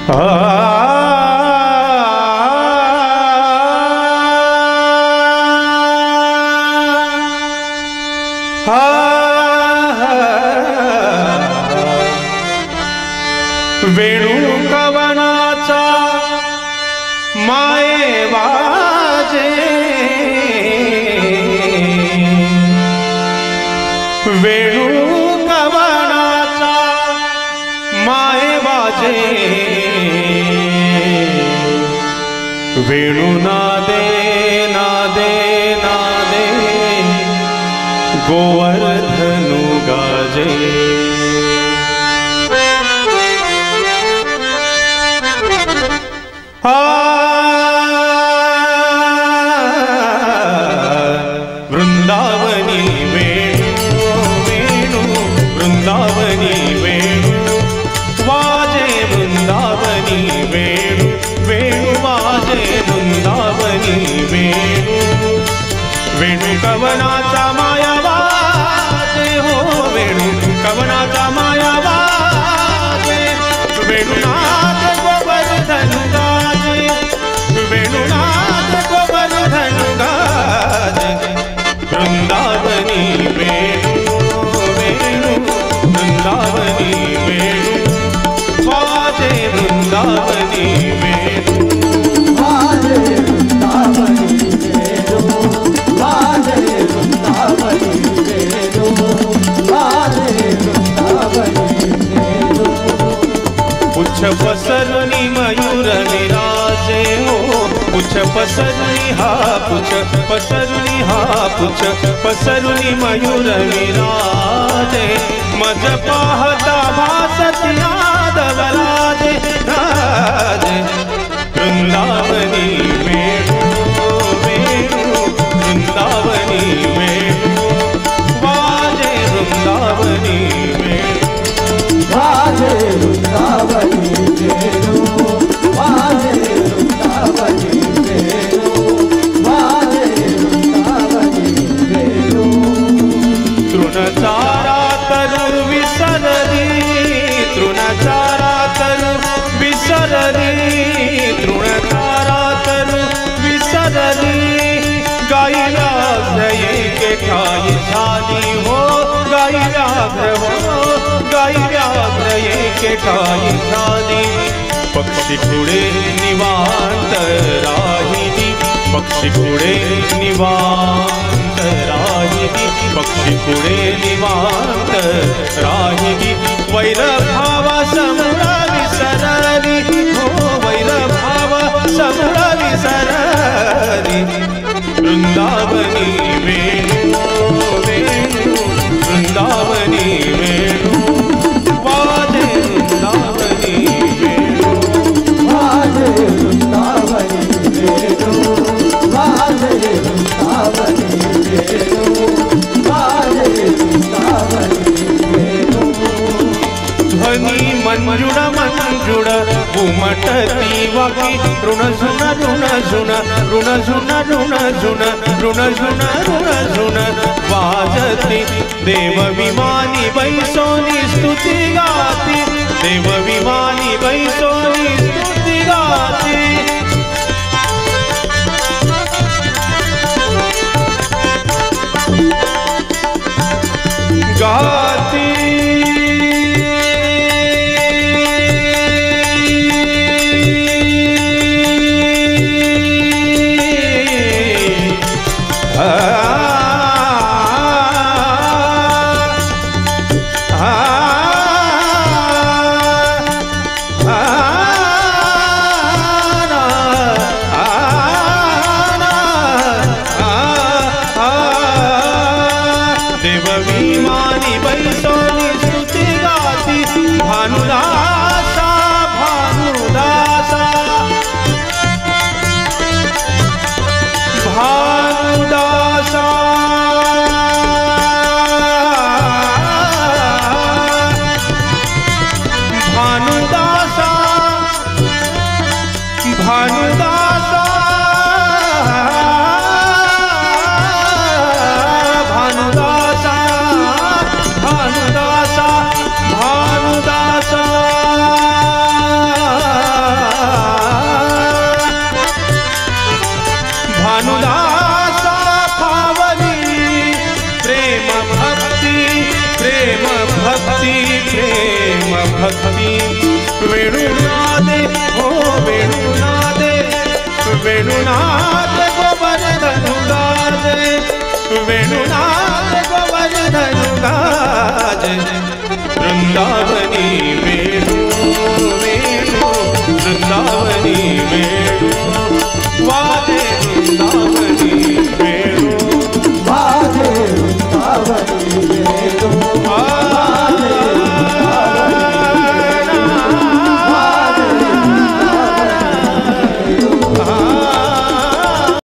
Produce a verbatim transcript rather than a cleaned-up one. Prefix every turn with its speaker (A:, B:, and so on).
A: वेणू कवनाचा माये वाजे, वेणू कवनाचा माये वाजे, वेणू नादे नादे नादे गोवर्धनु गाजे। वृंदावनी वेणु वेणु वृंदावनी वेणु वाजे, वृंदावनी वेणु वेणु वाजे, वृंदावनी वेणु वेणु कवनाचा माया वाजे हो, वेणु कवनाचा माया वाजे, वेणुनाथ गोवर्धन गाजे, वेणुनाथ गोवर्धन गाजे। वृंदावनी वेणु वेणु वृंदावनी वेणु वाजे, वृंदावनी वेणु
B: वाजे, वृंदावनी वेणु वाजे, वृंदावनी वेणु वाजे, वृंदावनी वेणु।
A: पुच्छ पसरुनी मयूर विराजे हो, पुच्छ पसरुनी हा पुच्छ पसरुनी हा पुच्छ पसरुनी मयूर विराजे, मज पाहता भासती यादव राजे राजे। वृंदावनी वेणु वेणु वृंदावनी वेणु वाजे, वृंदावनी वेणु
B: वाजे, वृंदावनी वेणु वाजे, वृंदावनी वेणु वाजे, वृंदावनी वेणु।
A: तृणचारा तरु विसरली, तृणचारा तरु विसरली, तृणचारा तरु विसरली, गाई व्याघ्र के ठाई झाली हो, गाई व्याघ्र हो, गाई व्याघ्र के ठाई झाली। पक्षी पुढे निवांत राहिली, पक्षी पुढे निवांत राहिली, पक्षी पुढे निवांत राहिली। वैर भाव समुरा विसरली हो, वैर भाव समुरा विसरली। वृंदावनी वेणु वेणु वृंदावनी वेणु वाजे, वृंदावनी वेणु
B: वाजे, वृंदावनी वेणु वाजे, वृंदावनी वेणु वाजे, वृंदावनी वेणु।
A: ध्वनि मंजुड़ मंजुड़ उमटती वाकी, ऋण झुन ऋण झुन ऋण झुन ऋण झुन ऋण झुन ऋण झुन वाजती। देव विमानी बैसोनी स्तुति गाती, देव विमानी बैसोनी स्तुति गाती। गाती भक्ति प्रेम भक्ति वेणुनादे हो वेणुनादे वेणुनाद गोवर्धन गाजे वेणुनाद गोवर्धन गाजे वृंदावनी